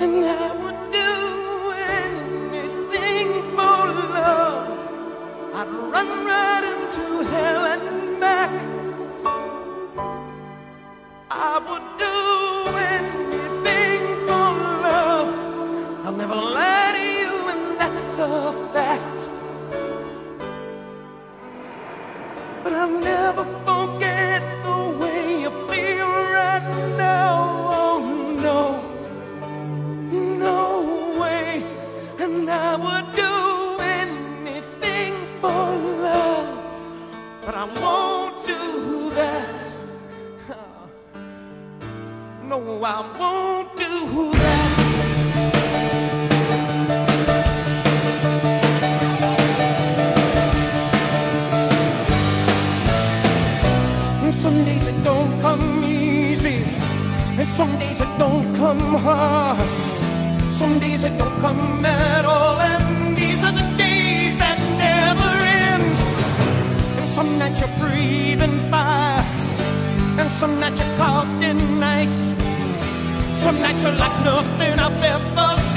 And I would do anything for love. I'd run right into hell and back. I would do anything for love. I'll never lie to you, and that's a fact. But I'll never forget the way you feel right now. Oh no, no way. And I would do anything for love, but I won't do that. No, I won't do that. And some days it don't come easy, and some days it don't come hard. Some days it don't come at all, and these are the days that never end. And some nights you're breathing fire, and some nights you're caught in ice. Some nights you're like nothing I've ever seen.